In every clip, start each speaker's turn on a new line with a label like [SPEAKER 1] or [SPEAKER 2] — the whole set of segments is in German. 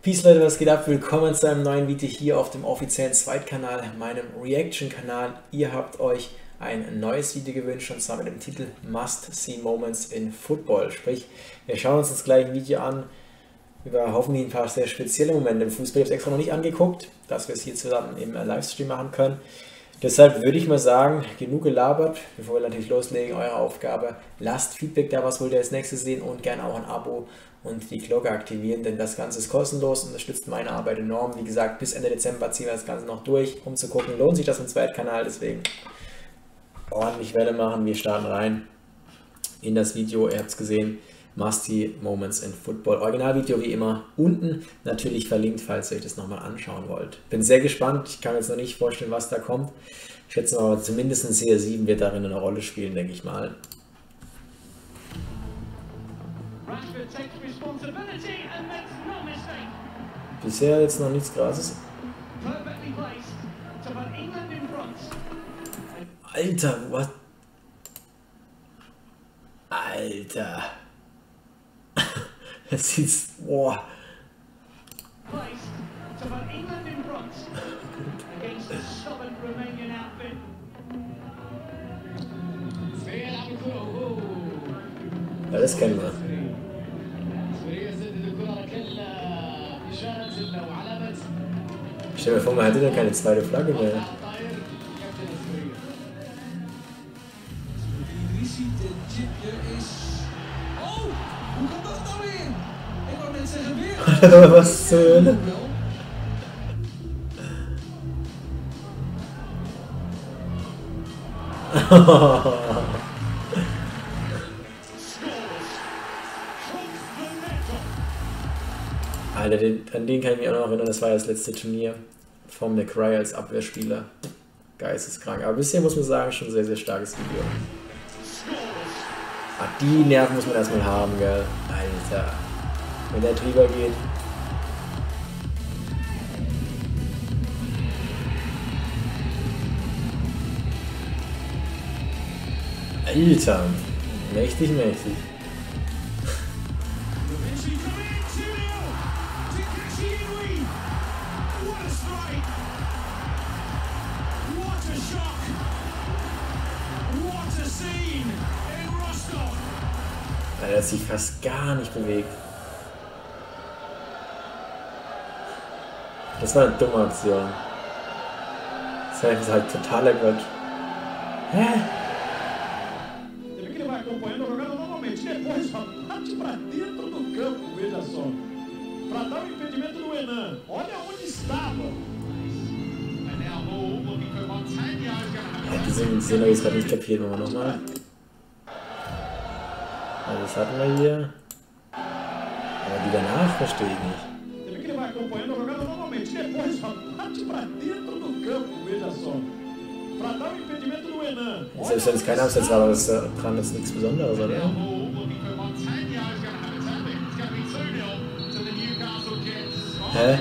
[SPEAKER 1] Peace Leute, was geht ab? Willkommen zu einem neuen Video hier auf dem offiziellen Zweitkanal, meinem Reaction-Kanal. Ihr habt euch ein neues Video gewünscht und zwar mit dem Titel Must-See Moments in Football. Sprich, wir schauen uns das gleiche Video an über hoffentlich ein paar sehr spezielle Momente im Fußball. Ich habe es extra noch nicht angeguckt, dass wir es hier zusammen im Livestream machen können. Deshalb würde ich mal sagen, genug gelabert, bevor wir natürlich loslegen, eure Aufgabe, lasst Feedback da, was wollt ihr als nächstes sehen und gerne auch ein Abo und die Glocke aktivieren, denn das Ganze ist kostenlos und unterstützt meine Arbeit enorm. Wie gesagt, bis Ende Dezember ziehen wir das Ganze noch durch, um zu gucken, lohnt sich das im Zweitkanal, deswegen ordentlich Welle machen, wir starten rein in das Video, ihr habt es gesehen, Must-See Moments in Football. Originalvideo wie immer unten, natürlich verlinkt, falls ihr euch das nochmal anschauen wollt. Bin sehr gespannt, ich kann mir jetzt noch nicht vorstellen, was da kommt. Ich schätze mal, zumindest ein CR7 wird darin eine Rolle spielen, denke ich mal. Bisher jetzt noch nichts Krasses. Alter, was? Alter. Es sieht... Boah. Ja, das kennen wir. Stell dir vor, man hätte dann keine zweite Flagge mehr. Was zur Hölle? Alter, an den kann ich mich auch noch erinnern, das war ja das letzte Turnier von McRae als Abwehrspieler. Geisteskrank. Aber bisher muss man sagen, schon ein sehr, sehr starkes Video. Ach, die Nerven muss man erstmal haben, gell? Alter. Wenn der drüber geht. Alter. Mächtig, mächtig. Er hat sich fast gar nicht bewegt. Das war eine dumme Aktion. Das ist halt totaler Quatsch. Hä? Ja, die Szene habe ich gerade nicht kapiert, machen wir nochmal. Also das hatten wir hier. Aber die danach verstehe ich nicht. Selbst wenn es kein Abseits war, aber das dran ist nichts Besonderes, oder? Hä?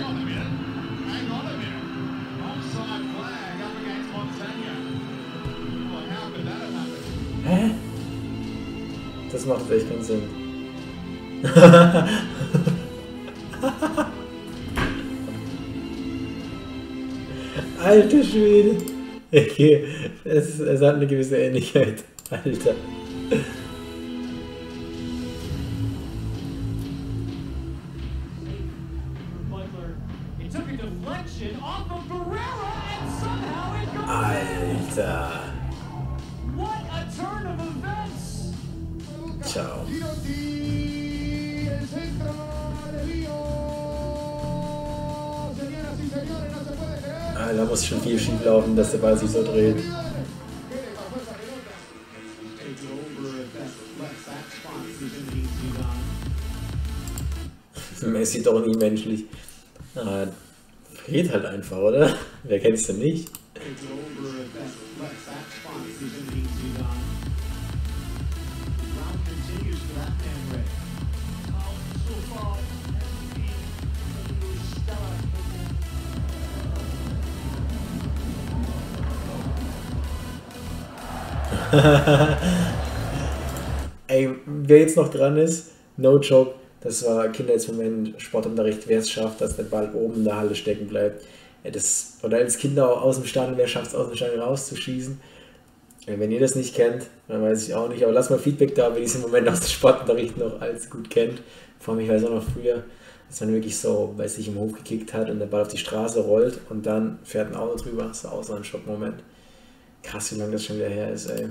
[SPEAKER 1] Hä? Das macht echt keinen Sinn. Alter Schwede. Okay, es hat eine gewisse Ähnlichkeit. Alter. Alter. Ciao. Ah, da muss schon viel schief laufen, dass der Ball sich so dreht. Messi doch nie menschlich. Ah, geht halt einfach, oder? Wer kennt's denn nicht? Ey, wer jetzt noch dran ist, no joke, Das war Kindheitsmoment, Sportunterricht, wer es schafft, dass der Ball oben in der Halle stecken bleibt. Ja, oder als Kinder auch aus dem Stadion, wer schafft es aus dem Stadion rauszuschießen. Ja, wenn ihr das nicht kennt, dann weiß ich auch nicht. Aber lasst mal Feedback da, wer diesen Moment aus dem Sportunterricht noch als gut kennt. Vor allem, ich weiß auch noch früher, dass man wirklich so, weil sich im Hof gekickt hat und der Ball auf die Straße rollt und dann fährt ein Auto drüber. Das war auch so ein Schockmoment. Krass, wie lange das schon wieder her ist, ey.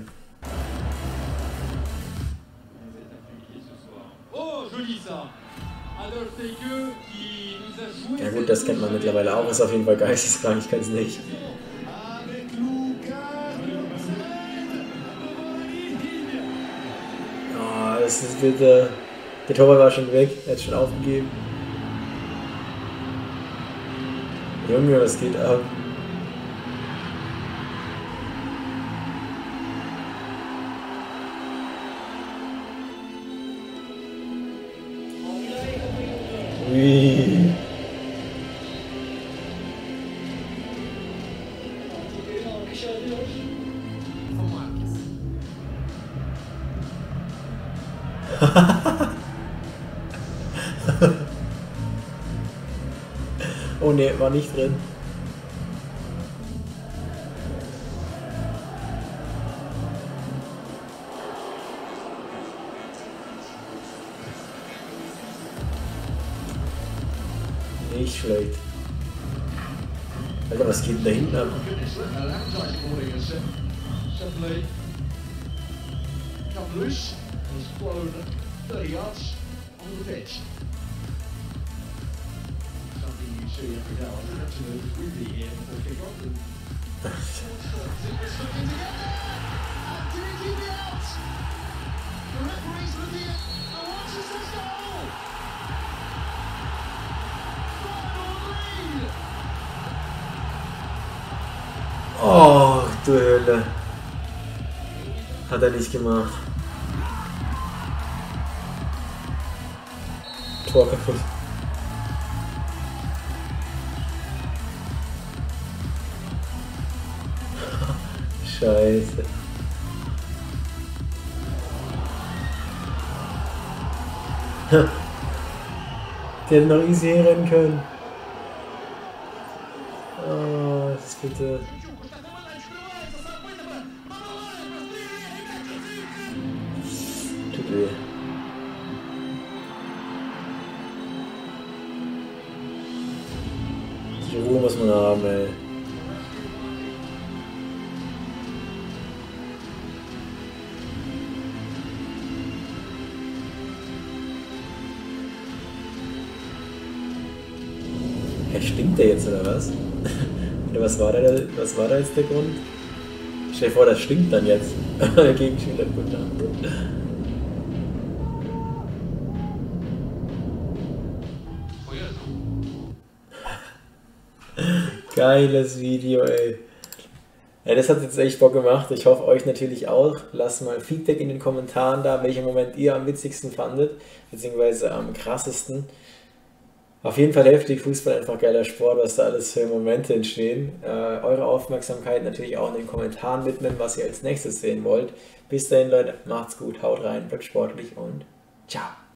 [SPEAKER 1] Ja gut, das kennt man mittlerweile auch, ist auf jeden Fall geisteskrank, ich kann es nicht. Oh, das ist bitte... Der Torwart war schon weg, er hat schon aufgegeben. Junge, was geht ab? Ui. Oh ne, war nicht drin. Nicht schlecht. Alter, was geht denn da hinten ab? Oh, du Hölle. Hat er nicht gemacht. Tor kaputt. Scheiße. Der hätte noch easy rennen können. Oh, das ist bitte. Tut weh. Die Ruhe muss man haben, ey. Stinkt der jetzt oder was? Oder was war da jetzt der Grund? Stell dir vor, das stinkt dann jetzt. Der Gegenspieler gut nach. Geiles Video, ey. Ja, das hat jetzt echt Bock gemacht. Ich hoffe, euch natürlich auch. Lasst mal Feedback in den Kommentaren da, welchen Moment ihr am witzigsten fandet, beziehungsweise am krassesten. Auf jeden Fall heftig, Fußball einfach geiler Sport, was da alles für Momente entstehen. Eure Aufmerksamkeit natürlich auch in den Kommentaren widmen, was ihr als nächstes sehen wollt. Bis dahin, Leute, macht's gut, haut rein, bleibt sportlich und ciao.